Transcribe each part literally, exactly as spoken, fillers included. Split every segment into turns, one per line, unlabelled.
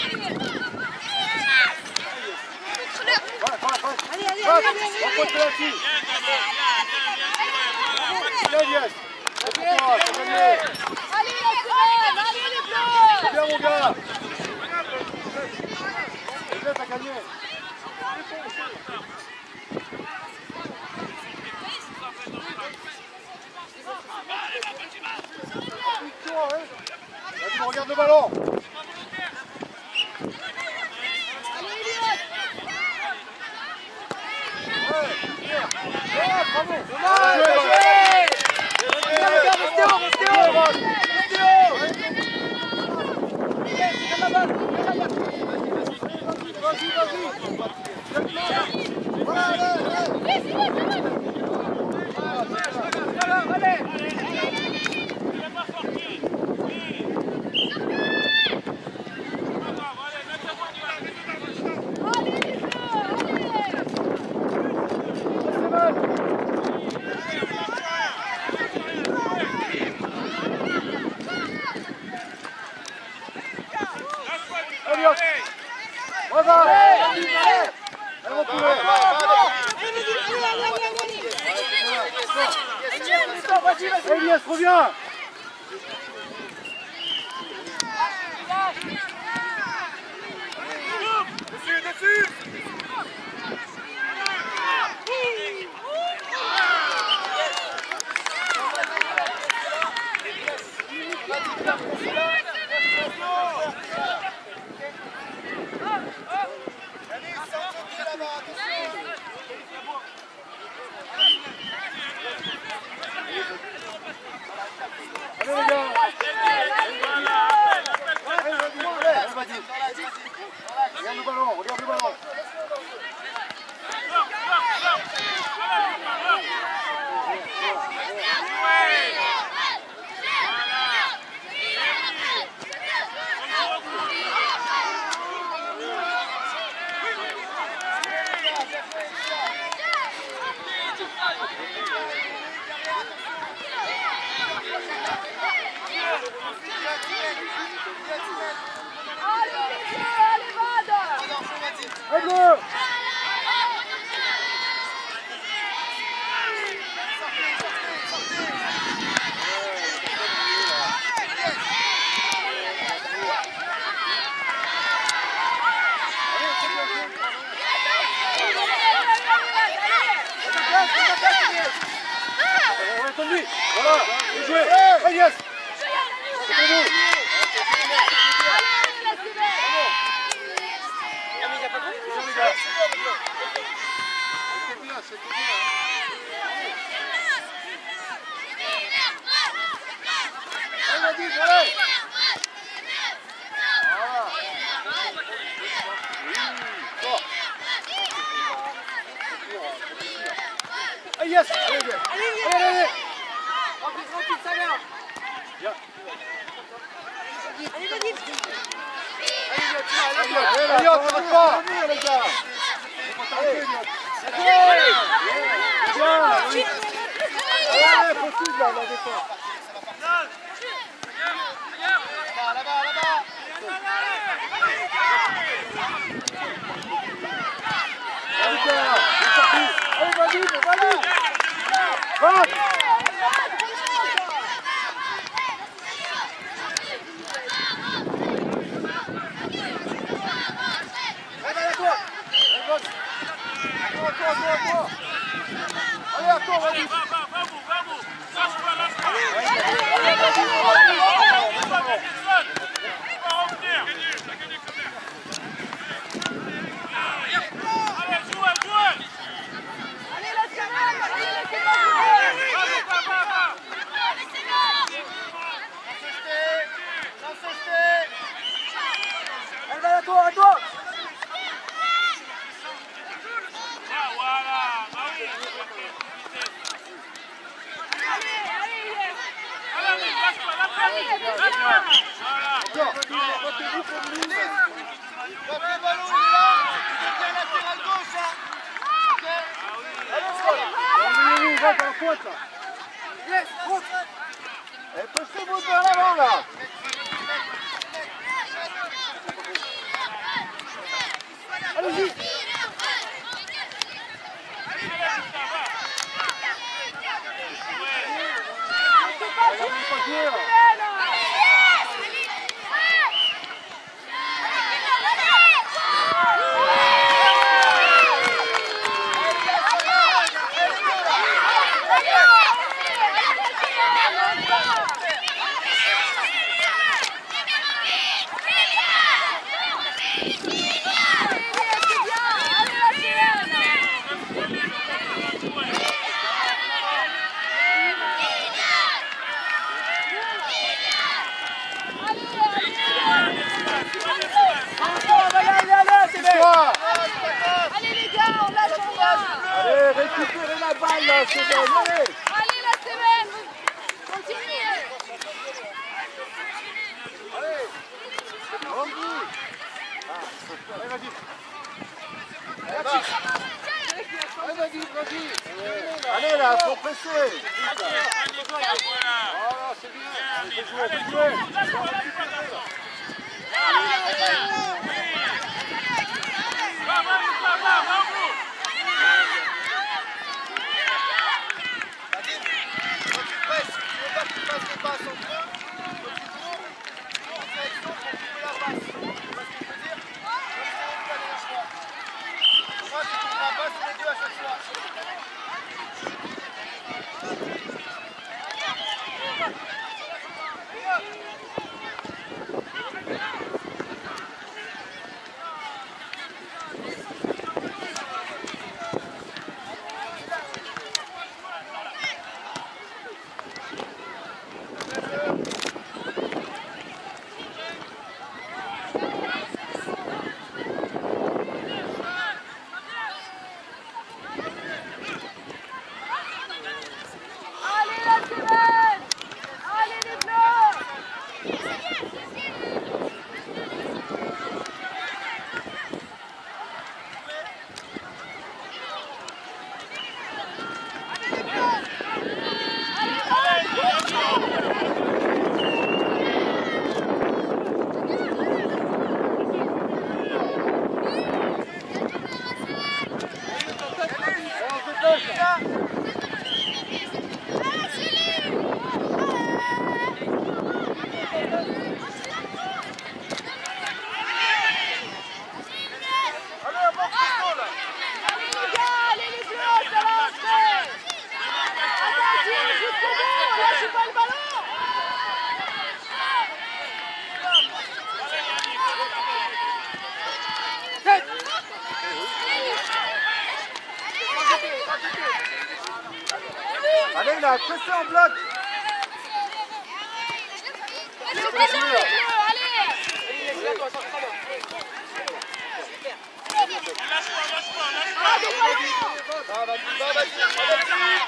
Allez, allez, allez, allez.
C'est bien mon gars. C'est bien, t'as gagné. Vas-y, regarde le ballon. Elias, reviens! Dessus, dessus! Regarde le ballon, regarde le ballon. Allez, voilà, bien joué. Allez, yes. C'est pour vous. Ah yes! Allez, allez, allez, allez! Tranquille, tranquille, ça vient! Bien! Allez, vas-y! Allez, allez, allez, on s'arrête pas! Les gars! Allez! Bien! Allez, possible là, la défense! Là-bas, là-bas, là-bas! Allez, vas-y, vas-y! Va! Allez, à toi, vas-y! À toi! Pousse-le vers l'avant là!
dur. Allez, récupérez la balle là, c'est bon, allez.
Allez la semaine, continuez.
Allez, allez, vas-y. Allez, vas-y, vas-y. Allez là, faut presser. Voilà, c'est bien. Allez, fais jouer, fais jouer. Allez là, pressez en bloc.
Allez, allez.
Va, vas-y, va, vas-y.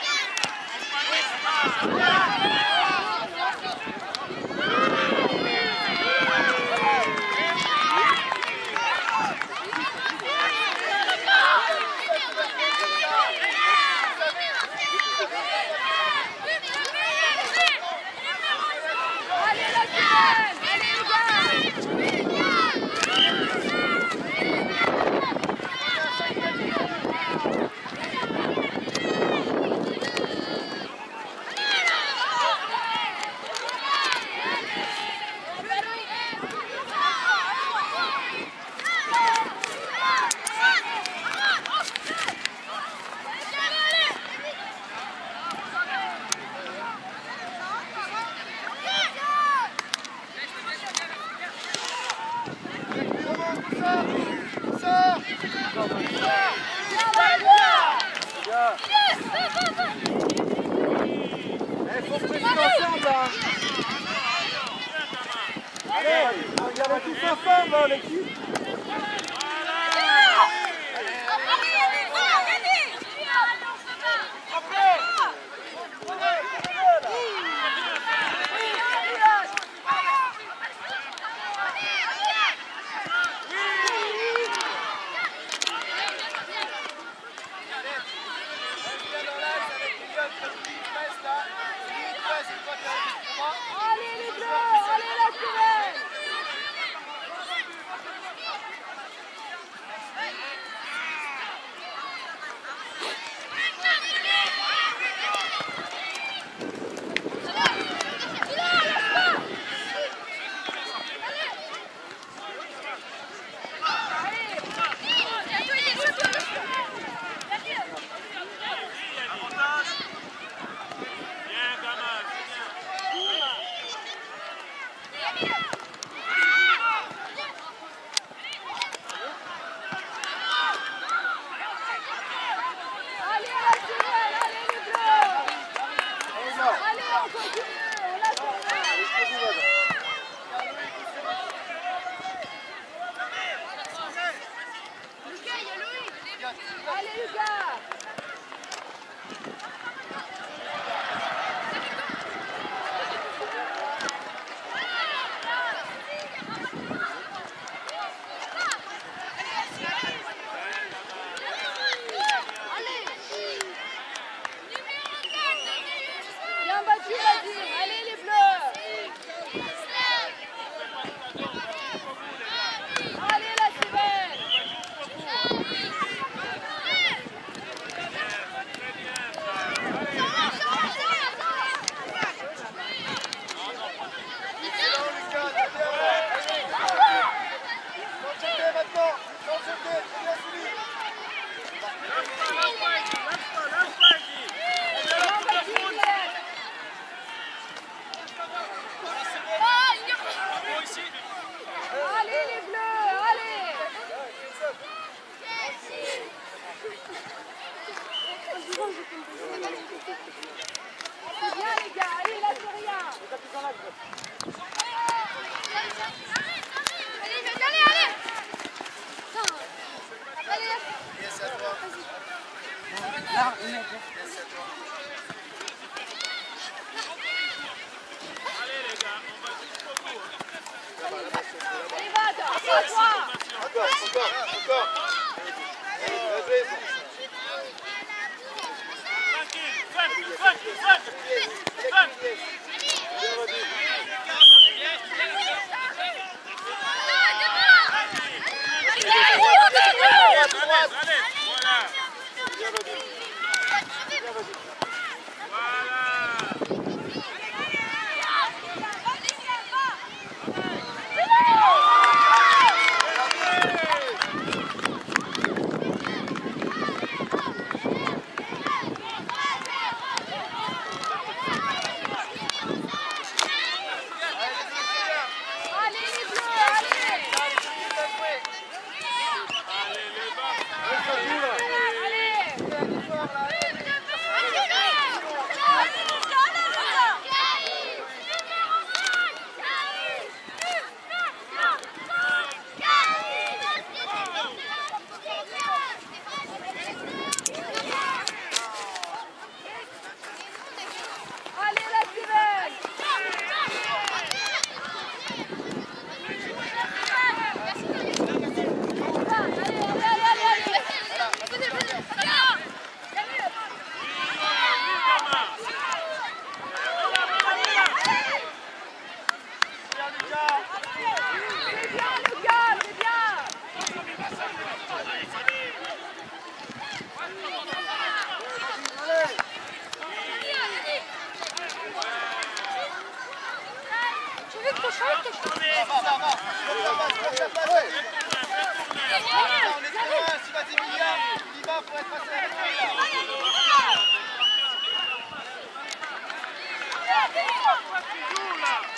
Il faut presser ensemble là. Allez, regardez tous ensemble l'équipe.
Allez Lucas! Bien battu, vas-y! Allez les bleus! Allez la Stéphane! Allez les bleus, allez! C'est bien les gars, allez là c'est rien! Allez, allez, allez! Allez!
Yes, à toi. Yes, à toi.
Allez, va, toi! Toi, toi!
Encore, encore, encore. Allez, vas-y.
Allez les bleus, allez! Allez la Stéphane! Allez, allez, allez, allez! C'est bien Lucas, c'est bien! Tu veux que je chante quelque chose?
Va, va, va. On est trop loin, si vas-y, William. Il va pour être passé avec lui.